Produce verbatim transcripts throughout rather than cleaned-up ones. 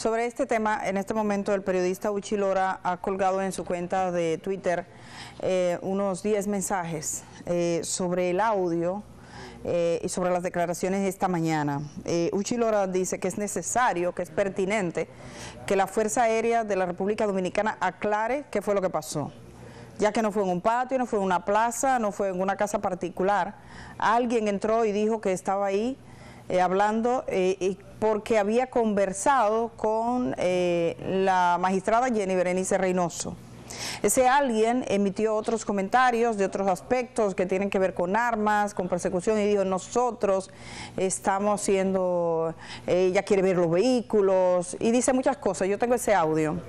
Sobre este tema, en este momento el periodista Uchi Lora ha colgado en su cuenta de Twitter eh, unos diez mensajes eh, sobre el audio eh, y sobre las declaraciones de esta mañana. Eh, Uchi Lora dice que es necesario, que es pertinente que la Fuerza Aérea de la República Dominicana aclare qué fue lo que pasó, ya que no fue en un patio, no fue en una plaza, no fue en una casa particular. Alguien entró y dijo que estaba ahí eh, hablando eh, y porque había conversado con eh, la magistrada Jenny Berenice Reynoso. Ese alguien emitió otros comentarios de otros aspectos que tienen que ver con armas, con persecución, y dijo: nosotros estamos siendo, eh, ella quiere ver los vehículos, y dice muchas cosas. Yo tengo ese audio.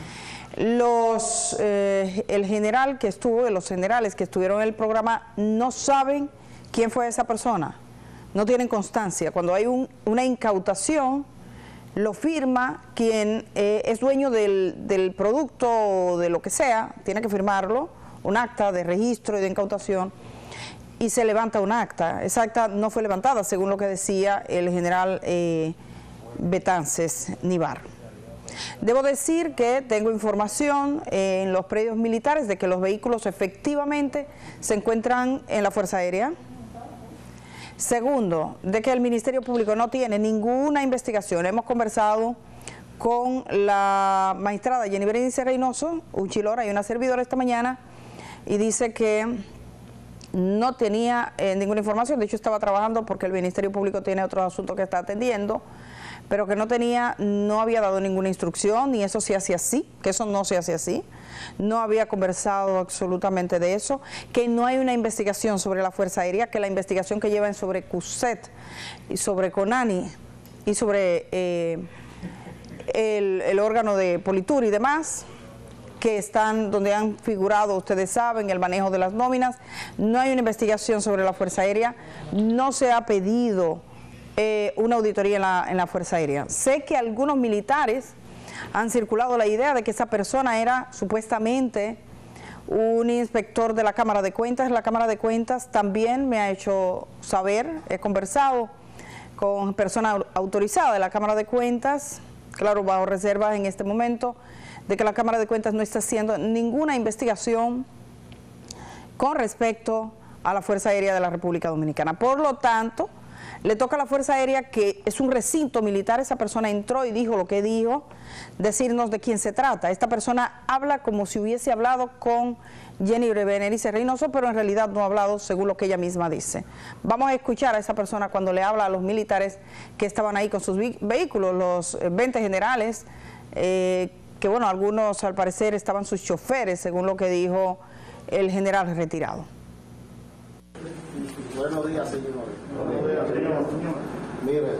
Los, eh, el general que estuvo, los generales que estuvieron en el programa no saben quién fue esa persona, no tienen constancia. Cuando hay un, una incautación, lo firma quien eh, es dueño del, del producto o de lo que sea, tiene que firmarlo, un acta de registro y de incautación, y se levanta un acta. Esa acta no fue levantada, según lo que decía el general eh, Betances Nivar. Debo decir que tengo información eh, en los predios militares de que los vehículos efectivamente se encuentran en la Fuerza Aérea. Segundo, de que el Ministerio Público no tiene ninguna investigación. Hemos conversado con la magistrada Jenny Berenice Reynoso, Uchi Lora y una servidora esta mañana, y dice que no tenía eh, ninguna información. De hecho, estaba trabajando porque el Ministerio Público tiene otros asuntos que está atendiendo, pero que no tenía, no había dado ninguna instrucción, ni eso se hace así, que eso no se hace así. No había conversado absolutamente de eso, que no hay una investigación sobre la Fuerza Aérea, que la investigación que llevan sobre CUSET y sobre CONANI y sobre eh, el, el órgano de Politur y demás, que están donde han figurado, ustedes saben, el manejo de las nóminas. No hay una investigación sobre la Fuerza Aérea, no se ha pedido eh, una auditoría en la, en la Fuerza Aérea. Sé que algunos militares han circulado la idea de que esa persona era supuestamente un inspector de la Cámara de Cuentas. La Cámara de Cuentas también me ha hecho saber, he conversado con personas autorizadas de la Cámara de Cuentas, claro, bajo reservas en este momento, de que la Cámara de Cuentas no está haciendo ninguna investigación con respecto a la Fuerza Aérea de la República Dominicana. Por lo tanto, le toca a la Fuerza Aérea, que es un recinto militar. Esa persona entró y dijo lo que dijo, decirnos de quién se trata. Esta persona habla como si hubiese hablado con Jenny Berenice Reynoso, pero en realidad no ha hablado según lo que ella misma dice. Vamos a escuchar a esa persona cuando le habla a los militares que estaban ahí con sus vehículos, los veinte generales, eh, que bueno, algunos al parecer estaban sus choferes, según lo que dijo el general retirado. Buenos días, señores. Buenos días, señor. Mire,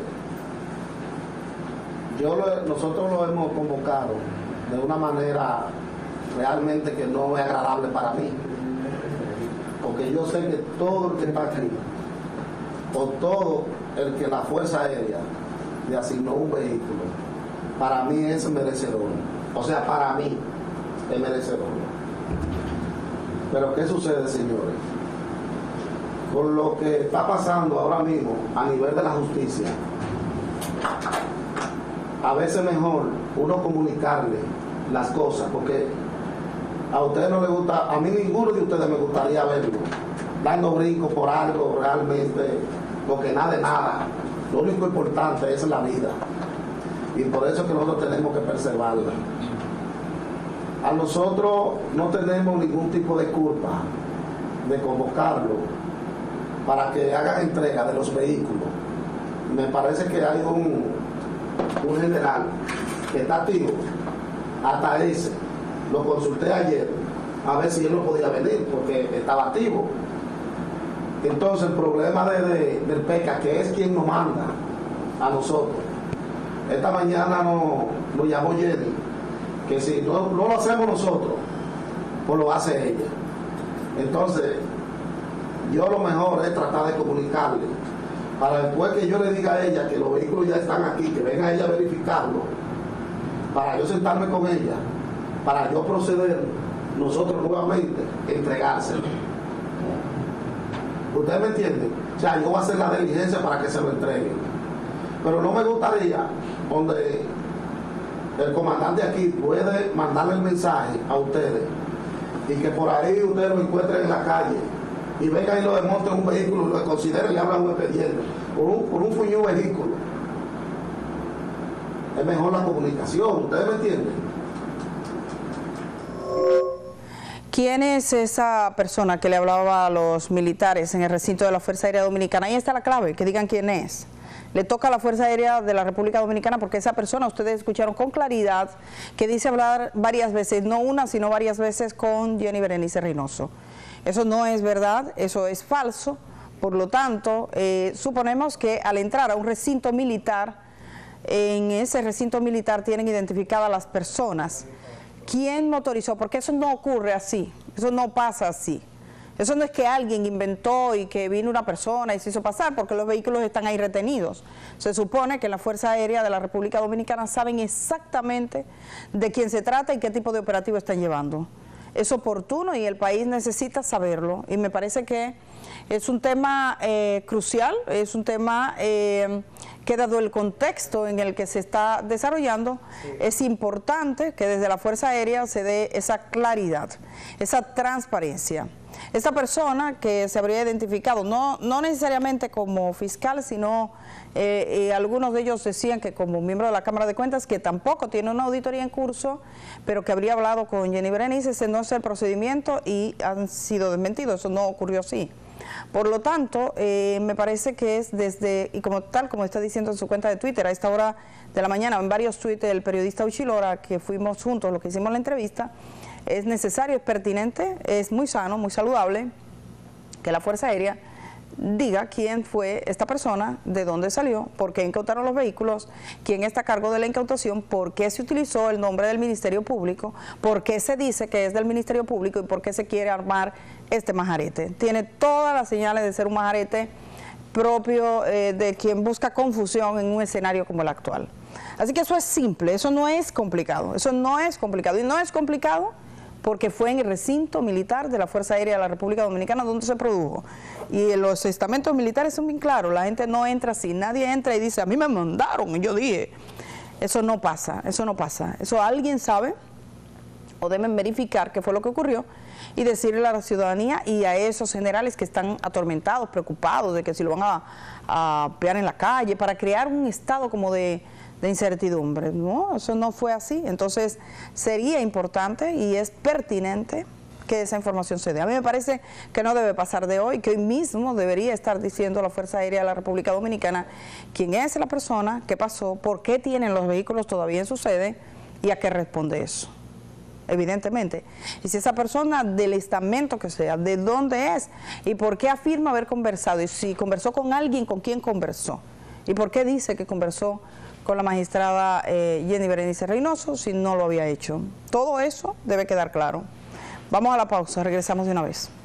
yo lo, nosotros lo hemos convocado de una manera realmente que no es agradable para mí, porque yo sé que todo el que está aquí, o todo el que la Fuerza Aérea le asignó un vehículo, para mí es merecedor. O sea, para mí es merecedor. Pero ¿qué sucede, señores? Con lo que está pasando ahora mismo a nivel de la justicia, a veces mejor uno comunicarle las cosas, porque a ustedes no les gusta, a mí ninguno de ustedes me gustaría verlo dando brincos por algo realmente, porque nada de nada. Lo único importante es la vida, y por eso es que nosotros tenemos que preservarla. A nosotros no tenemos ningún tipo de culpa de convocarlo para que hagan entrega de los vehículos. Me parece que hay un, un general que está activo, hasta ese, lo consulté ayer, a ver si él no podía venir, porque estaba activo. Entonces el problema de, de, del PECA, que es quien nos manda a nosotros, esta mañana nos, nos llamó Jenny, que si no, no lo hacemos nosotros, pues lo hace ella. Entonces, yo lo mejor es tratar de comunicarle, para después que yo le diga a ella que los vehículos ya están aquí, que venga ella a verificarlo, para yo sentarme con ella, para yo proceder nosotros nuevamente a entregárselo. ¿Ustedes me entienden? O sea, yo voy a hacer la diligencia para que se lo entreguen. Pero no me gustaría donde el comandante aquí puede mandarle el mensaje a ustedes y que por ahí ustedes lo encuentren en la calle y vengan y lo desmonten un vehículo y lo consideren y le hablan un expediente por un, por un fuñido vehículo. Es mejor la comunicación, ¿ustedes me entienden? ¿Quién es esa persona que le hablaba a los militares en el recinto de la Fuerza Aérea Dominicana? Ahí está la clave, que digan quién es. Le toca a la Fuerza Aérea de la República Dominicana porque esa persona, ustedes escucharon con claridad, que dice hablar varias veces, no una, sino varias veces con Jenny Berenice Reynoso. Eso no es verdad, eso es falso. Por lo tanto, eh, suponemos que al entrar a un recinto militar, en ese recinto militar tienen identificadas las personas. ¿Quién motorizó? Porque eso no ocurre así, eso no pasa así. Eso no es que alguien inventó y que vino una persona y se hizo pasar, porque los vehículos están ahí retenidos. Se supone que la Fuerza Aérea de la República Dominicana saben exactamente de quién se trata y qué tipo de operativo están llevando. Es oportuno y el país necesita saberlo, y me parece que es un tema eh, crucial, es un tema eh, que dado el contexto en el que se está desarrollando, sí, es importante que desde la Fuerza Aérea se dé esa claridad, esa transparencia. Esta persona que se habría identificado, no, no necesariamente como fiscal, sino eh, eh, algunos de ellos decían que como miembro de la Cámara de Cuentas, que tampoco tiene una auditoría en curso, pero que habría hablado con Jenny Berenice, ese no es el procedimiento y han sido desmentidos, eso no ocurrió así. Por lo tanto, eh, me parece que es desde, y como tal, como está diciendo en su cuenta de Twitter, a esta hora de la mañana, en varios tweets del periodista Uchilora, que fuimos juntos los que hicimos la entrevista, es necesario, es pertinente, es muy sano, muy saludable que la Fuerza Aérea diga quién fue esta persona, de dónde salió, por qué incautaron los vehículos, quién está a cargo de la incautación, por qué se utilizó el nombre del Ministerio Público, por qué se dice que es del Ministerio Público y por qué se quiere armar este majarete. Tiene todas las señales de ser un majarete propio eh, de quien busca confusión en un escenario como el actual. Así que eso es simple, eso no es complicado, eso no es complicado y no es complicado porque fue en el recinto militar de la Fuerza Aérea de la República Dominicana donde se produjo. Y los estamentos militares son bien claros, la gente no entra así, nadie entra y dice, a mí me mandaron, y yo dije, eso no pasa, eso no pasa, eso alguien sabe, o deben verificar qué fue lo que ocurrió, y decirle a la ciudadanía y a esos generales que están atormentados, preocupados de que si lo van a, a pegar en la calle, para crear un estado como de... de incertidumbre. No, eso no fue así. Entonces sería importante y es pertinente que esa información se dé. A mí me parece que no debe pasar de hoy, que hoy mismo debería estar diciendo la Fuerza Aérea de la República Dominicana quién es la persona, qué pasó, por qué tienen los vehículos todavía en su sede y a qué responde eso. Evidentemente. Y si esa persona del estamento que sea, de dónde es y por qué afirma haber conversado y si conversó con alguien, con quién conversó y por qué dice que conversó con la magistrada eh, Jenny Berenice Reynoso si no lo había hecho. Todo eso debe quedar claro. Vamos a la pausa, regresamos de una vez.